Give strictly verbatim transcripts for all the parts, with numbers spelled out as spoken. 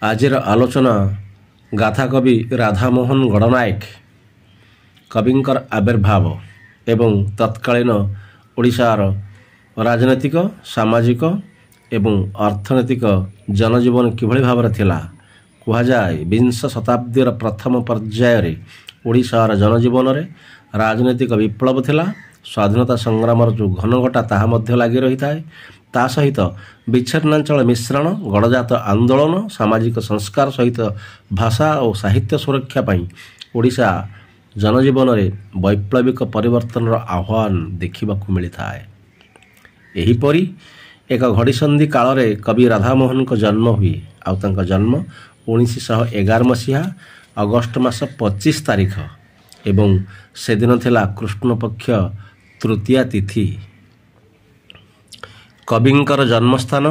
आजिर आलोचना गाथा कवि राधामोहन गणनायक कविंकर आविर्भाव एवं तत्कालीन ओडिशार राजनैतिक सामाजिक एवं अर्थनैतिक जनजीवन किभଳି भाବରେ ଥିଲା କୁହାଯାଏ। ବିଂଶ ଶତାବ୍ଦୀର ପ୍ରଥମ ପର୍ଯ୍ୟାୟରେ ଓଡ଼ିଶାର ଜନଜୀବନରେ ରାଜନୈତିକ ବିପ୍ଳବ ଥିଲା। ସ୍ୱାଧୀନତା ସଂଗ୍ରାମର ଯେଉଁ ଘନଘଟା ତାହା ମଧ୍ୟ ଲାଗି ରହିଥାଏ। ତା ସହିତ ବିଚ୍ଛିନ୍ନାଞ୍ଚଳ ମିଶ୍ରଣ, ଗଡ଼ଜାତ ଆନ୍ଦୋଳନ, ସାମାଜିକ ସଂସ୍କାର ସହିତ ଭାଷା ଓ ସାହିତ୍ୟ ସୁରକ୍ଷା ପାଇଁ ଓଡ଼ିଶା ଜନଜୀବନରେ ବୈପ୍ଳବିକ ପରିବର୍ତ୍ତନର ଆହ୍ୱାନ ଦେଖିବାକୁ ମିଳିଥାଏ। ଏହିପରି ଏକ ଘଡ଼ିସନ୍ଧି କାଳରେ କବି ରାଧାମୋହନଙ୍କ ଜନ୍ମ ହୁଏ। ଆଉ ତାଙ୍କ ଜନ୍ମ ଉଣେଇଶଶହ ଏଗାର ମସିହା ଅଗଷ୍ଟ ମାସ ପଚିଶ ତାରିଖ ଏବଂ ସେଦିନ ଥିଲା କୃଷ୍ଣପକ୍ଷ ତୃତୀୟା ତିଥି। କବିଙ୍କର ଜନ୍ମସ୍ଥାନ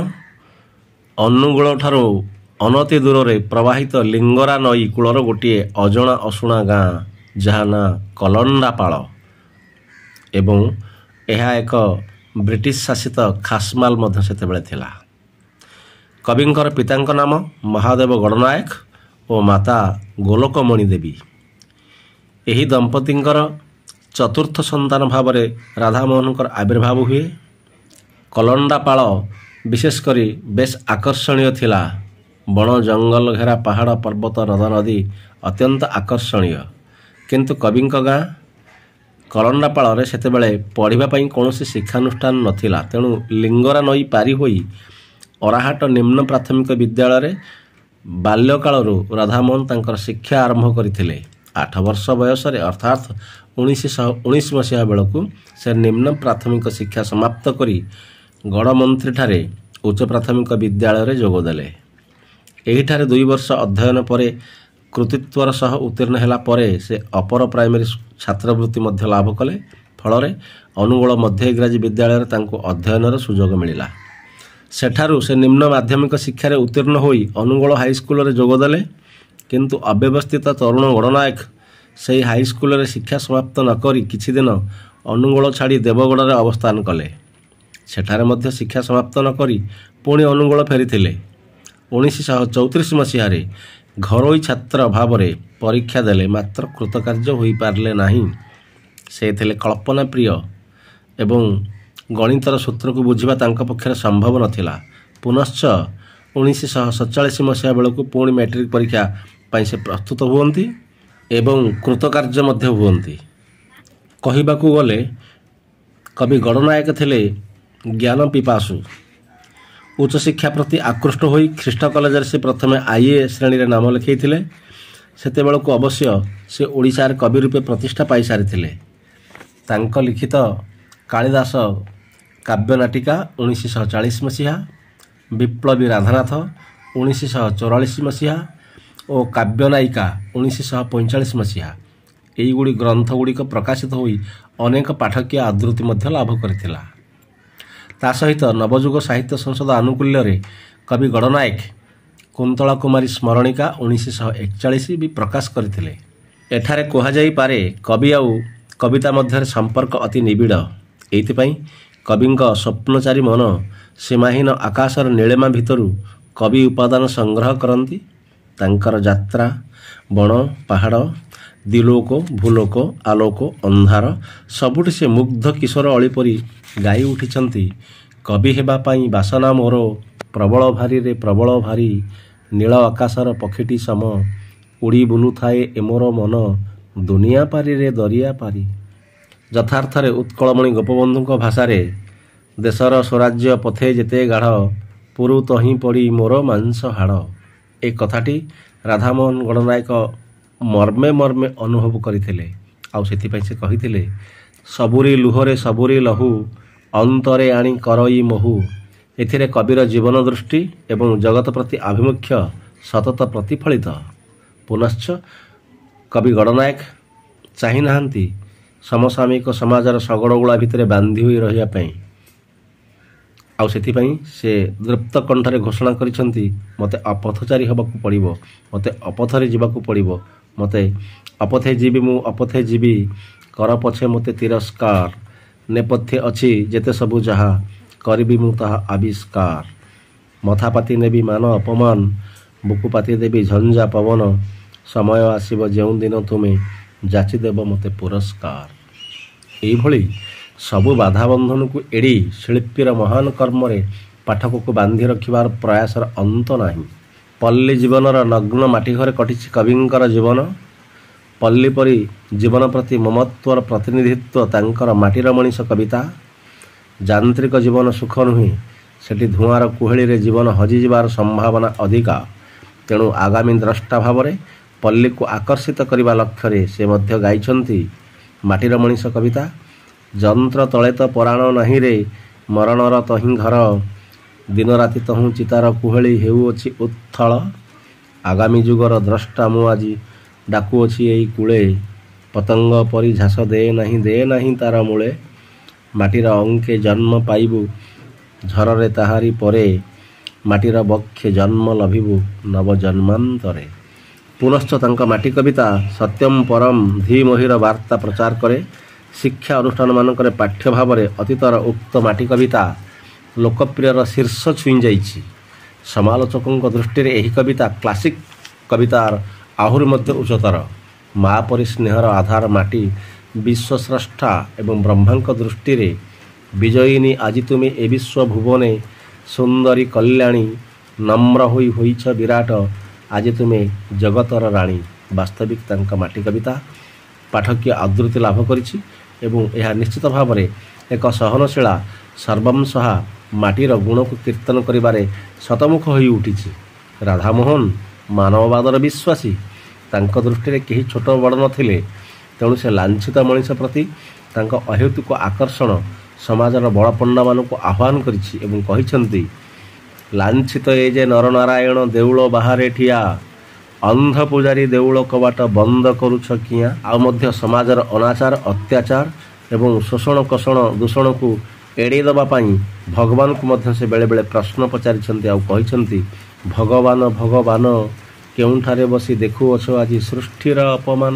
ଅନୁଗୁଳଠାରୁ ଅନତି ଦୂରରେ ପ୍ରବାହିତ ଲିଙ୍ଗରା ନଈ କୂଳର ଗୋଟିଏ ଅଜଣା ଅଶୁଣା ଗାଁ, ଯାହା ନାଁ କଲଣ୍ଡାପାଳ ଏବଂ ଏହା ଏକ ବ୍ରିଟିଶ ଶାସିତ ଖାସମାଲ ମଧ୍ୟ ସେତେବେଳେ ଥିଲା। କବିଙ୍କର ପିତାଙ୍କ ନାମ ମହାଦେବ ଗଣନାୟକ ଓ ମାତା ଗୋଲକମଣି ଦେବୀ। ଏହି ଦମ୍ପତିଙ୍କର ଚତୁର୍ଥ ସନ୍ତାନ ଭାବରେ ରାଧାମୋହନଙ୍କର ଆବିର୍ଭାବ ହୁଏ। କଲଣ୍ଡାପାଳ ବିଶେଷ କରି ବେଶ ଆକର୍ଷଣୀୟ ଥିଲା। ବଣ ଜଙ୍ଗଲ ଘେରା ପାହାଡ଼ ପର୍ବତ ନଦ ନଦୀ ଅତ୍ୟନ୍ତ ଆକର୍ଷଣୀୟ। କିନ୍ତୁ କବିଙ୍କ ଗାଁ କଲଣ୍ଡାପାଳରେ ସେତେବେଳେ ପଢ଼ିବା ପାଇଁ କୌଣସି ଶିକ୍ଷାନୁଷ୍ଠାନ ନଥିଲା। ତେଣୁ ଲିଙ୍ଗରା ନଈ ପାରି ହୋଇ ଅରାହାଟ ନିମ୍ନ ପ୍ରାଥମିକ ବିଦ୍ୟାଳୟରେ ବାଲ୍ୟକାଳରୁ ରାଧାମୋହନ ତାଙ୍କର ଶିକ୍ଷା ଆରମ୍ଭ କରିଥିଲେ। ଆଠ ବର୍ଷ ବୟସରେ ଅର୍ଥାତ୍ ଉଣେଇଶଶହ ଉଣେଇଶ ମସିହା ବେଳକୁ ସେ ନିମ୍ନ ପ୍ରାଥମିକ ଶିକ୍ଷା ସମାପ୍ତ କରି ଗଡ଼ମନ୍ତ୍ରୀଠାରେ ଉଚ୍ଚ ପ୍ରାଥମିକ ବିଦ୍ୟାଳୟରେ ଯୋଗଦେଲେ। ଏହିଠାରେ ଦୁଇ ବର୍ଷ ଅଧ୍ୟୟନ ପରେ କୃତିତ୍ୱର ସହ ଉତ୍ତୀର୍ଣ୍ଣ ହେଲା ପରେ ସେ ଅପର ପ୍ରାଇମେରୀ ଛାତ୍ରବୃତ୍ତି ମଧ୍ୟ ଲାଭ କଲେ। ଫଳରେ ଅନୁଗୁଳ ମଧ୍ୟ ଇଂରାଜୀ ବିଦ୍ୟାଳୟରେ ତାଙ୍କୁ ଅଧ୍ୟୟନର ସୁଯୋଗ ମିଳିଲା। ସେଠାରୁ ସେ ନିମ୍ନ ମାଧ୍ୟମିକ ଶିକ୍ଷାରେ ଉତ୍ତୀର୍ଣ୍ଣ ହୋଇ ଅନୁଗୁଳ ହାଇସ୍କୁଲରେ ଯୋଗଦେଲେ। କିନ୍ତୁ ଅବ୍ୟବସ୍ଥିତ ତରୁଣ ଗଣନାୟକ ସେହି ହାଇସ୍କୁଲରେ ଶିକ୍ଷା ସମାପ୍ତ ନ କରି କିଛି ଦିନ ଅନୁଗୁଳ ଛାଡ଼ି ଦେବଗଡ଼ରେ ଅବସ୍ଥାନ କଲେ। ସେଠାରେ ମଧ୍ୟ ଶିକ୍ଷା ସମାପ୍ତ ନ କରି ପୁଣି ଅନୁଗୁଳ ଫେରିଥିଲେ। ଉଣେଇଶଶହ ଚଉତିରିଶ ମସିହାରେ ଘରୋଇ ଛାତ୍ର ଭାବରେ ପରୀକ୍ଷା ଦେଲେ, ମାତ୍ର କୃତକାର୍ଯ୍ୟ ହୋଇପାରିଲେ ନାହିଁ। ସେ ଥିଲେ କଳ୍ପନା ପ୍ରିୟ ଏବଂ ଗଣିତର ସୂତ୍ରକୁ ବୁଝିବା ତାଙ୍କ ପକ୍ଷରେ ସମ୍ଭବ ନଥିଲା। ପୁନଶ୍ଚ ଉଣେଇଶଶହ ସତଚାଳିଶ ମସିହା ବେଳକୁ ପୁଣି ମ୍ୟାଟ୍ରିକ୍ ପରୀକ୍ଷା ପାଇଁ ସେ ପ୍ରସ୍ତୁତ ହୁଅନ୍ତି ଏବଂ କୃତକାର୍ଯ୍ୟ ମଧ୍ୟ ହୁଅନ୍ତି। କହିବାକୁ ଗଲେ କବି ଗଣନାୟକ ଥିଲେ ଜ୍ଞାନ ପିପାସୁ। ଉଚ୍ଚଶିକ୍ଷା ପ୍ରତି ଆକୃଷ୍ଟ ହୋଇ ଖ୍ରୀଷ୍ଟ କଲେଜରେ ସେ ପ୍ରଥମେ ଆଇ ଏ ଶ୍ରେଣୀରେ ନାମ ଲେଖାଇଥିଲେ। ସେତେବେଳକୁ ଅବଶ୍ୟ ସେ ଓଡ଼ିଶାରେ କବି ରୂପେ ପ୍ରତିଷ୍ଠା ପାଇସାରିଥିଲେ। ତାଙ୍କ ଲିଖିତ କାଳିଦାସ କାବ୍ୟନାଟିକା ଉଣେଇଶଶହ ଚାଳିଶ ମସିହା, ବିପ୍ଳବୀ ରାଧାନାଥ ଉଣେଇଶଶହ ଚଉରାଳିଶ ମସିହା ଓ କାବ୍ୟନାୟିକା ଉଣେଇଶଶହ ପଇଁଚାଳିଶ ମସିହା ଏହିଗୁଡ଼ି ଗ୍ରନ୍ଥଗୁଡ଼ିକ ପ୍ରକାଶିତ ହୋଇ ଅନେକ ପାଠକୀୟ ଆଦୃତି ମଧ୍ୟ ଲାଭ କରିଥିଲା। ତା ସହିତ ନବଯୁଗ ସାହିତ୍ୟ ସଂସଦ ଆନୁକୂଲ୍ୟରେ କବି ଗଣନାୟକ କୁନ୍ତଳା କୁମାରୀ ସ୍ମରଣିକା ଉଣେଇଶଶହ ଏକଚାଳିଶ ବି ପ୍ରକାଶ କରିଥିଲେ। ଏଠାରେ କୁହାଯାଇପାରେ କବି ଆଉ କବିତା ମଧ୍ୟରେ ସମ୍ପର୍କ ଅତି ନିବିଡ଼। ଏଇଥିପାଇଁ କବିଙ୍କ ସ୍ୱପ୍ନଚାରୀ ମନ ସୀମାହୀନ ଆକାଶର ନୀଳିମା ଭିତରୁ କବି ଉପାଦାନ ସଂଗ୍ରହ କରନ୍ତି। ତାଙ୍କର ଯାତ୍ରା ବଣ ପାହାଡ଼ ଦିଲୋକ ଭୂଲୋକ ଆଲୋକ ଅନ୍ଧାର ସବୁଠି ସେ ମୁଗ୍ଧ କିଶୋର ଅଳି ପରି ଗାଇ ଉଠିଛନ୍ତି। କବି ହେବା ପାଇଁ ବାସନା ମୋର ପ୍ରବଳ ଭାରୀରେ ପ୍ରବଳ ଭାରୀ, ନୀଳ ଆକାଶର ପକ୍ଷୀଟି ସମ ଉଡ଼ି ବୁଲୁଥାଏ ଏ ମୋର ମନ, ଦୁନିଆ ପାରିରେ ଦରିଆ ପାରି। ଯଥାର୍ଥରେ ଉତ୍କଳମଣି ଗୋପବନ୍ଧୁଙ୍କ ଭାଷାରେ ଦେଶର ସ୍ୱରାଜ୍ୟ ପଥେ ଯେତେ ଗାଢ଼, ପୁରୁ ତହିଁ ପଡ଼ି ମୋର ମାଂସ ହାଡ଼। ଏ କଥାଟି ରାଧାମୋହନ ଗଣନାୟକ ମର୍ମେ ମର୍ମେ ଅନୁଭବ କରିଥିଲେ। ଆଉ ସେଥିପାଇଁ ସେ କହିଥିଲେ, ସବୁରି ଲୁହରେ ସବୁରି ଲହୁ, ଅନ୍ତରେ ଆଣି କରଇ ମହୁ। ଏଥିରେ କବିର ଜୀବନ ଦୃଷ୍ଟି ଏବଂ ଜଗତ ପ୍ରତି ଆଭିମୁଖ୍ୟ ସତତ ପ୍ରତିଫଳିତ। ପୁନଶ୍ଚ କବି ଗଣନାୟକ ଚାହିଁନାହାନ୍ତି ସମସାମୟିକ ସମାଜର ଶଗଡ଼ଗୁଳା ଭିତରେ ବାନ୍ଧି ହୋଇ ରହିବା ପାଇଁ। ଆଉ ସେଥିପାଇଁ ସେ ଦୃପ୍ତ କଣ୍ଠରେ ଘୋଷଣା କରିଛନ୍ତି, ମୋତେ ଅପଥଚାରୀ ହେବାକୁ ପଡ଼ିବ, ମୋତେ ଅପଥରେ ଯିବାକୁ ପଡ଼ିବ, ମୋତେ ଅପଥେ ଯିବି ମୁଁ ଅପଥେ ଯିବି, କର ପଛେ ମୋତେ ତିରସ୍କାର, ନେପଥ୍ୟ ଅଛି ଯେତେ ସବୁ ଯାହା, କରିବି ମୁଁ ତାହା ଆବିଷ୍କାର। ମଥାପାତି ନେବି ମାନ ଅପମାନ, ବୁକୁ ପାତି ଦେବି ଝଞ୍ଜା ପବନ, ସମୟ ଆସିବ ଯେଉଁଦିନ ତୁମେ ଯାଚିଦେବ ମୋତେ ପୁରସ୍କାର। ଏଇଭଳି ସବୁ ବାଧାବନ୍ଧନକୁ ଏଡ଼ି ଶିଳ୍ପୀର ମହାନ କର୍ମରେ ପାଠକକୁ ବାନ୍ଧି ରଖିବାର ପ୍ରୟାସର ଅନ୍ତ ନାହିଁ। ପଲ୍ଲୀ ଜୀବନର ନଗ୍ନ ମାଟି ଘରେ କଟିଛି କବିଙ୍କର ଜୀବନ। ପଲ୍ଲୀ ପରି ଜୀବନ ପ୍ରତି ମମତ୍ୱର ପ୍ରତିନିଧିତ୍ୱ ତାଙ୍କର ମାଟିର ମଣିଷ କବିତା। ଯାନ୍ତ୍ରିକ ଜୀବନ ସୁଖ ନୁହେଁ, ସେଠି ଧୂଆଁର କୁହେଳିରେ ଜୀବନ ହଜିଯିବାର ସମ୍ଭାବନା ଅଧିକା। ତେଣୁ ଆଗାମୀ ଦ୍ରଷ୍ଟା ଭାବରେ ପଲ୍ଲୀକୁ ଆକର୍ଷିତ କରିବା ଲକ୍ଷ୍ୟରେ ସେ ମଧ୍ୟ ଗାଇଛନ୍ତି ମାଟିର ମଣିଷ କବିତା। ଯନ୍ତ୍ର ତଳେ ତ ପରାଣ ନାହିଁରେ, ମରଣର ତହିଁ ଘର, ଦିନରାତି ତହୁଁ ଚିତାର କୁହେଳି ହେଉଅଛି ଉତ୍ଥଳ। ଆଗାମୀ ଯୁଗର ଦ୍ରଷ୍ଟା ମୁଁ ଆଜି ଡାକୁଅଛି ଏଇ କୂଳେ, ପତଙ୍ଗ ପରି ଝାସ ଦେ ନାହିଁ ଦେ ନାହିଁ ତାର ମୂଳେ। ମାଟିର ଅଙ୍କେ ଜନ୍ମ ପାଇବୁ ଝରରେ ତାହାରି ପରେ, ମାଟିର ବକ୍ଷେ ଜନ୍ମ ଲଭିବୁ ନବ ଜନ୍ମାନ୍ତରେ। ପୁନଶ୍ଚ ତାଙ୍କ ମାଟି କବିତା ସତ୍ୟମ୍ ପରମ୍ ଧୀମହିର ବାର୍ତ୍ତା ପ୍ରଚାର କରେ। ଶିକ୍ଷା ଅନୁଷ୍ଠାନମାନଙ୍କରେ ପାଠ୍ୟ ଭାବରେ ଅତୀତର ଉକ୍ତ ମାଟି କବିତା ଲୋକପ୍ରିୟର ଶୀର୍ଷ ଛୁଇଁ ଯାଇଛି। ସମାଲୋଚକଙ୍କ ଦୃଷ୍ଟିରେ ଏହି କବିତା କ୍ଲାସିକ୍ କବିତାର ଆହୁରି ମଧ୍ୟ ଉଚ୍ଚତର। ମା ପରି ସ୍ନେହର ଆଧାର ମାଟି ବିଶ୍ୱସ୍ରଷ୍ଟା ଏବଂ ବ୍ରହ୍ମାଙ୍କ ଦୃଷ୍ଟିରେ ବିଜୟିନୀ ଆଜି ତୁମେ ଏ ବିଶ୍ୱ ଭୁବନେ, ସୁନ୍ଦରୀ କଲ୍ୟାଣୀ ନମ୍ର ହୋଇ ହୋଇଛ ବିରାଟ, ଆଜି ତୁମେ ଜଗତର ରାଣୀ। ବାସ୍ତବିକ ତାଙ୍କ ମାଟି କବିତା ପାଠକୀୟ ଆଦୃତି ଲାଭ କରିଛି ଏବଂ ଏହା ନିଶ୍ଚିତ ଭାବରେ ଏକ ସହନଶୀଳା ସର୍ବଂସହା ମାଟିର ଗୁଣକୁ କୀର୍ତ୍ତନ କରିବାରେ ଶତମୁଖ ହୋଇ ଉଠିଛି। ରାଧାମୋହନ ମାନବବାଦର ବିଶ୍ୱାସୀ। ତାଙ୍କ ଦୃଷ୍ଟିରେ କେହି ଛୋଟ ବଡ଼ ନଥିଲେ। ତେଣୁ ସେ ଲାଞ୍ଛିତ ମଣିଷ ପ୍ରତି ତାଙ୍କ ଅହେତୁକ ଆକର୍ଷଣ ସମାଜର ବଡ଼ପଣ୍ଡାମାନଙ୍କୁ ଆହ୍ୱାନ କରିଛି ଏବଂ କହିଛନ୍ତି, ଲାଞ୍ଛିତ ଏ ଯେ ନରନାରାୟଣ ଦେଉଳ ବାହାରେ ଠିଆ, ଅନ୍ଧ ପୂଜାରୀ ଦେଉଳ କବାଟ ବନ୍ଦ କରୁଛ କିଆଁ। ଆଉ ମଧ୍ୟ ସମାଜର ଅନାଚାର ଅତ୍ୟାଚାର ଏବଂ ଶୋଷଣ କୋଷଣ ଦୂଷଣକୁ ଏଡ଼େଇ ଦେବା ପାଇଁ ଭଗବାନଙ୍କୁ ମଧ୍ୟ ସେ ବେଳେବେଳେ ପ୍ରଶ୍ନ ପଚାରିଛନ୍ତି। ଆଉ କହିଛନ୍ତି, ଭଗବାନ ଭଗବାନ କେଉଁଠାରେ ବସି ଦେଖୁଅଛ ଆଜି ସୃଷ୍ଟିର ଅପମାନ।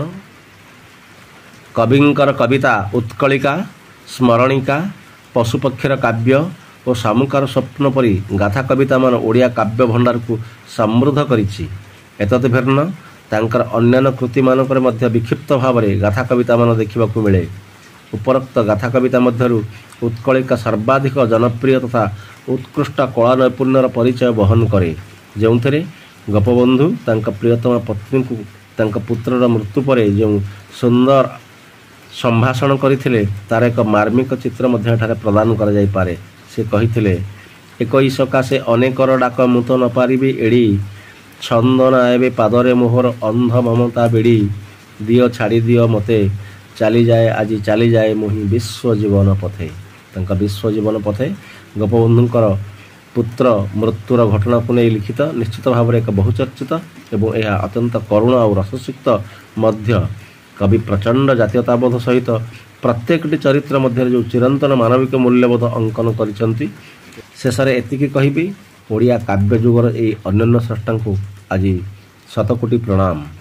କବିଙ୍କର କବିତା ଉତ୍କଳିକା, ସ୍ମରଣିକା, ପଶୁପକ୍ଷୀର କାବ୍ୟ ଓ ଶାମୁକାର ସ୍ୱପ୍ନ ପରି ଗାଥା କବିତାମାନ ଓଡ଼ିଆ କାବ୍ୟ ଭଣ୍ଡାରକୁ ସମୃଦ୍ଧ କରିଛି। ଏତଦ୍ ଭିନ୍ନ ତାଙ୍କର ଅନ୍ୟାନ୍ୟ କୃତିମାନଙ୍କରେ ମଧ୍ୟ ବିକ୍ଷିପ୍ତ ଭାବରେ ଗାଥା କବିତାମାନ ଦେଖିବାକୁ ମିଳେ। ଉପରୋକ୍ତ ଗାଥା କବିତା ମଧ୍ୟରୁ ଉତ୍କଳିକା ସର୍ବାଧିକ ଜନପ୍ରିୟ ତଥା ଉତ୍କୃଷ୍ଟ କଳା ନୈପୁଣ୍ୟର ପରିଚୟ ବହନ କରେ, ଯେଉଁଥିରେ ଗୋପବନ୍ଧୁ ତାଙ୍କ ପ୍ରିୟତମା ପତ୍ନୀଙ୍କୁ ତାଙ୍କ ପୁତ୍ରର ମୃତ୍ୟୁ ପରେ ଯେଉଁ ସୁନ୍ଦର ସମ୍ଭାଷଣ କରିଥିଲେ ତାର ଏକ ମାର୍ମିକ ଚିତ୍ର ମଧ୍ୟ ଏଠାରେ ପ୍ରଦାନ କରାଯାଇପାରେ। ସେ କହିଥିଲେ, ଏକଇ ସକାଶେ ଅନେକର ଡାକ ମୁଁ ତ ନ ପାରିବି ଏଡ଼ି, ଛନ୍ଦ ନା ଏବେ ପାଦରେ ମୋହର ଅନ୍ଧ ମମତା ବିଡ଼ି, ଦିଅ ଛାଡ଼ି ଦିଅ ମୋତେ, ଚାଲିଯାଏ ଆଜି ଚାଲିଯାଏ ମୁହିଁ ବିଶ୍ୱ ଜୀବନ ପଥେ। ତାଙ୍କ ବିଶ୍ୱ ଜୀବନ ପଥେ ଗୋପବନ୍ଧୁଙ୍କର ପୁତ୍ର ମୃତ୍ୟୁର ଘଟଣାକୁ ନେଇ ଲିଖିତ ନିଶ୍ଚିତ ଭାବରେ ଏକ ବହୁଚର୍ଚ୍ଚିତ ଏବଂ ଏହା ଅତ୍ୟନ୍ତ କରୁଣ ଆଉ ରସସିକ୍ତ ମଧ୍ୟ। କବି ପ୍ରଚଣ୍ଡ ଜାତୀୟତାବୋଧ ସହିତ ପ୍ରତ୍ୟେକଟି ଚରିତ୍ର ମଧ୍ୟରେ ଯେଉଁ ଚିରନ୍ତନ ମାନବିକ ମୂଲ୍ୟବୋଧ ଅଙ୍କନ କରିଛନ୍ତି। ଶେଷରେ ଏତିକି କହିବି, ଓଡ଼ିଆ କାବ୍ୟ ଯୁଗର ଏହି ଅନନ୍ୟ ସ୍ରଷ୍ଟାଙ୍କୁ ଆଜି ଶତକୋଟି ପ୍ରଣାମ।